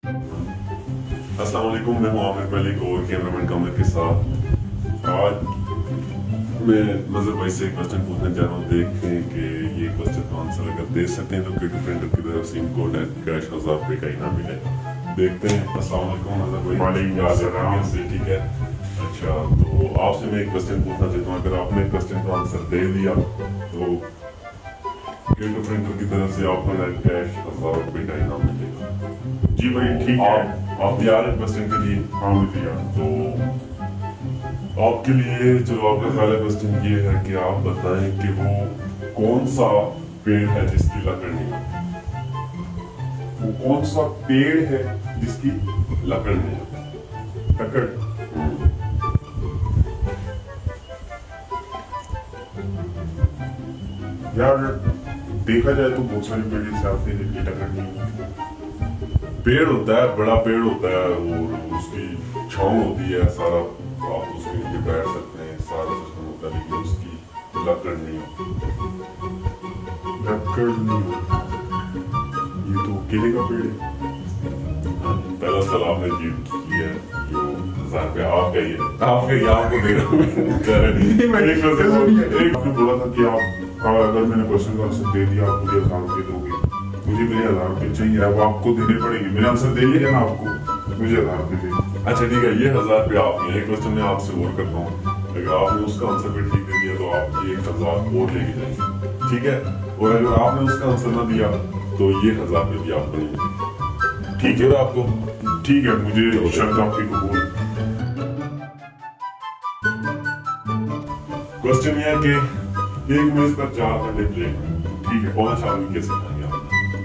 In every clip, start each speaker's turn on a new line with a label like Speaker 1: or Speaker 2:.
Speaker 1: अस्सलाम वालेकुम, मैं मोहम्मद मलिक और कैमरामैन कमर के साथ आज मैं नजर भाई से क्वेश्चन पूछने जा रहा हूँ। देखें कि ये क्वेश्चन का आंसर अगर दे सकते हैं तो किट फ्रेंडर की तरफ से इनको कैश 1000 रुपये का इनाम मिलेगा। देखते हैं। अस्सलाम वालेकुम नजर भाई।
Speaker 2: वालेकुम
Speaker 1: से ठीक है। अच्छा, तो आपसे मैं एक क्वेश्चन पूछना चाहता हूँ। अगर आपने क्वेश्चन का आंसर दे दिया तो किट फ्रेंडर की तरफ से आपको कैश 1000 रुपये का इनाम मिलेगा।
Speaker 2: जी भाई ठीक है।
Speaker 1: आप तैयार हैं क्वेश्चन के लिए?
Speaker 2: हाँ भैया।
Speaker 1: तो आपके लिए जो आपका पहला क्वेश्चन ये है कि आप बताएं कि वो कौन सा पेड़ है जिसकी लकड़ नहीं है।
Speaker 2: वो कौन सा पेड़ है जिसकी
Speaker 1: लकड़ नहीं है।
Speaker 2: लकड़? यार देखा जाए तो बहुत सारे पेड़ ऐसे आते हैं जिनकी लकड़ नहीं होती।
Speaker 1: पेड़ होता है, बड़ा पेड़ होता है और उसकी छांव होती है, सारा आप उसके नीचे बैठ सकते हैं, सारा सिस्टम होता है, लेकिन उसकी लकड़ नहीं होती।
Speaker 2: लकड़ नहीं होती, ये तो केले का पेड़ है।
Speaker 1: पहला सवाल आपने जीत लिया है, जो 1000 रुपया आपका ही है। आपको दे रहा हूँ।
Speaker 2: एक आपने बोला था कि आप अगर मैंने क्वेश्चन का आंसर दे दिया आप मुझे 1000 रुपये दोगे। मुझे मेरे 1000 रुपये चाहिए, वो आपको देने पड़ेंगे। मैंने आंसर दे दिया ना आपको, मुझे 1000 रुपये दे।
Speaker 1: अच्छा ठीक है, ये 1000 रुपया आपके। एक क्वेश्चन मैं आपसे और करता हूँ। अगर आपने उसका आंसर भी ठीक दे दिया तो आप ये 1000 और लेके जाएंगे, ठीक है? और अगर आपने उसका आंसर ना दिया तो ये 1000 रुपये भी आपको नहीं मिलेंगे। ठीक है आपको?
Speaker 2: ठीक है, मुझे शर्त आपकी कबूल।
Speaker 1: क्वेश्चन ये है कि एक मेज पर 4 अंडे प्लेट में, ठीक है, 5 आदमी कैसे खाएंगे आप?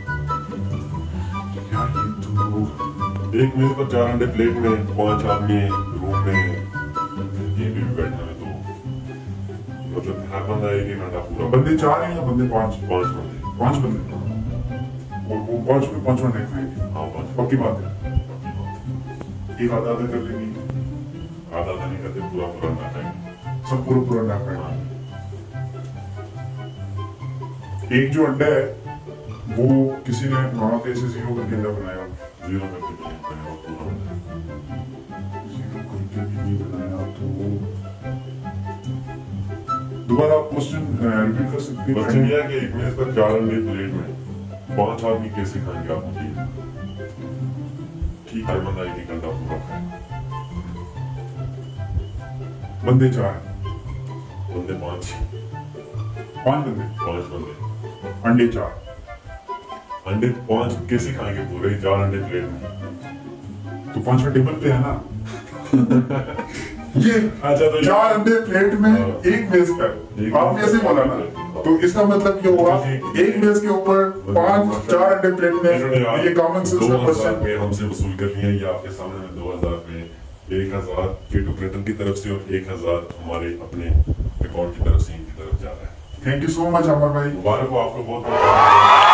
Speaker 2: यार ये तो
Speaker 1: एक मेज पर 4 अंडे प्लेट में, 5 आदमी रूम में, ये भी बैठना है, तो मतलब हर बंदा एक अंडा पूरा।
Speaker 2: बंदे 4 हैं या बंदे 5?
Speaker 1: 5 बंदे।
Speaker 2: 5 बंदे, और वो 5 में 5 अंडे खाएंगे।
Speaker 1: हाँ 5।
Speaker 2: पक्की बात है। एक आधा आधा कर लेंगे।
Speaker 1: आधा आधा नहीं करते, पूरा पूरा अंडा खाएंगे।
Speaker 2: सब पूरा अंडा खाएंगे। एक जो अंडा है वो किसी ने वहां पे से 0 करके अंडा बनाया।
Speaker 1: 0 करके भी नहीं खाएंगे, पूरा अंडा।
Speaker 2: 0 करके भी नहीं बनाया तो दोबारा क्वेश्चन रिपीट कर सकते हैं?
Speaker 1: क्वेश्चन ये है कि एक मेज पर 4 अंडे प्लेट में, 5 आदमी कैसे खाएंगे आप मुझे? ठीक है, बंदा एक अंडा पूरा खाएगा।
Speaker 2: बंदे 4,
Speaker 1: बंदे 5।
Speaker 2: 5 बंदे,
Speaker 1: 5 बंदे,
Speaker 2: अंडे 4।
Speaker 1: अंडे 5 कैसे खाएंगे पूरे 4 अंडे प्लेट में?
Speaker 2: तो 5वां टेबल पे है ना। ये
Speaker 1: अच्छा, तो
Speaker 2: 4 अंडे प्लेट में एक मेज पर, आपने ऐसे बोला ना, तो इसका मतलब ये हुआ एक मेज के ऊपर 4 अंडे प्लेट में। ये कॉमन सेंस का क्वेश्चन
Speaker 1: पे हमसे वसूल कर लिया। ये आपके सामने में 2000 पे 1000 किट ऑपरेटर की तरफ से और 1000 हमारे अपने अकाउंट की तरफ से इनकी तरफ जा रहा है।
Speaker 2: Thank you so much Amar भाई।
Speaker 1: मुबारक हो आपको बहुत बहुत।